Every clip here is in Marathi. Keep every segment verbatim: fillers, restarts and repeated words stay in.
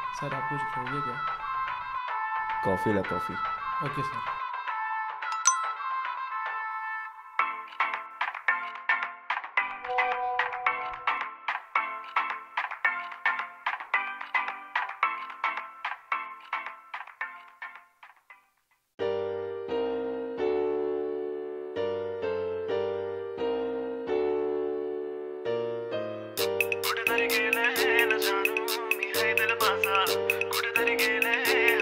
सर आप कुछ लोगे क्या? कॉफ़ी ला कॉफ़ी। Okay sir. कुठेतरी गेले न जाणू मी हाय दिल माझा कुठेतरी गेले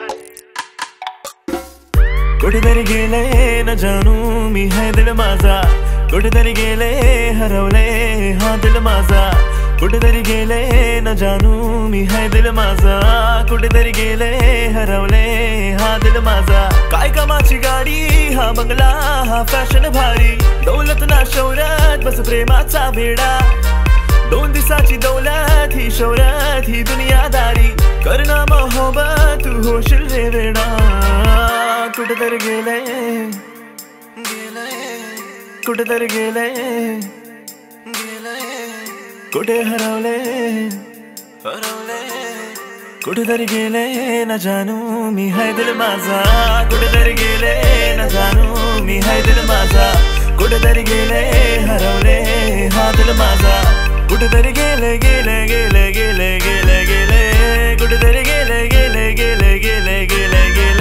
कुठेतरी गेले न जाणू मी हाय दिल माझा कुठेतरी गेले हरवले हा दिल माझा कुठेतरी गेले न जाणू मी हाय दिल माझा कुठेतरी गेले हरवले हा दिल माझा काय कामाची गाडी हा बंगला हा फॅशन भारी दौलत ना शौर्यात बस प्रेमाचा वेडा दोन दिवसाची दौलत ही शौर्यात ही दुनियादारी करना मोहब्बत तू होशील रे वेडा कुठेतरी गेले गेले कुठेतरी गेले गेले कुठे हरवले हरवले कुठेतरी गेले न जाणू मी हाय दिल माझा कुठेतरी गेले न जाणू मी हाय दिल माझा कुठेतरी गेले हरवले हा दिल माझा कुठेतरी गेले गेले गेले गेले गेले गेले कुठेतरी गेले गेले गेले गेले गेले गेले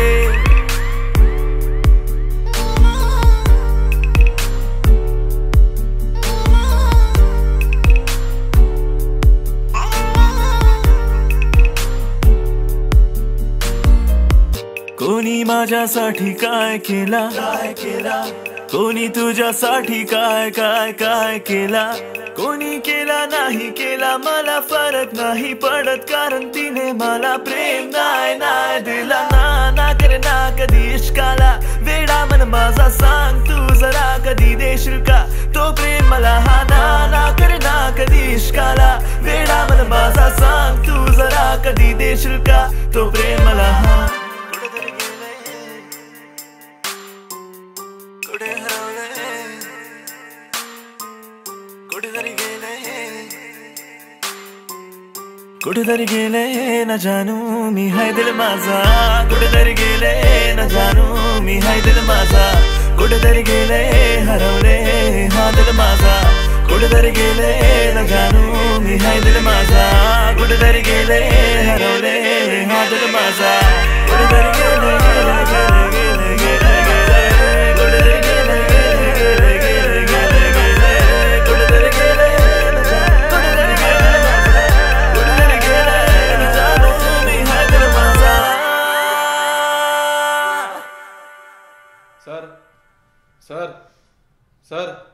कोणी माझ्यासाठी काय केला काय केला कोणी तुझ्यासाठी काय काय काय केला कोणी केला नाही केला मला फरक नाही पडत कारण तिने मला प्रेम नाही नाही दिला ना ना करे ना कधी इश्काला वेडा मन माझा सांग तू जरा कधी देशील का तो प्रेम मला हा ना ना करे ना कधी इश्काला वेडा मन माझा सांग तू जरा कधी देशील का तो प्रेम मला हा कुठेतरी गेले कुठे हरवले कुठेतरी गेले कुठेतरी गेले न जाणू मी हाय दिल माझा कुठेतरी गेले न जाणू मी हाय दिल माझा कुठेतरी गेले हरवले हा दिल माझा कुठेतरी गेले न जाणू मी हाय दिल माझा कुठेतरी गेले हरवले हा दिल माझा कुठेतरी गेले गेले गेले गेले गेले कुठेतरी गेले गेले गेले गेले गेले कुठेतरी गेले कुठेतरी गेले कुठेतरी गेले न जाणू मी हाय दिल माझा सर सर सर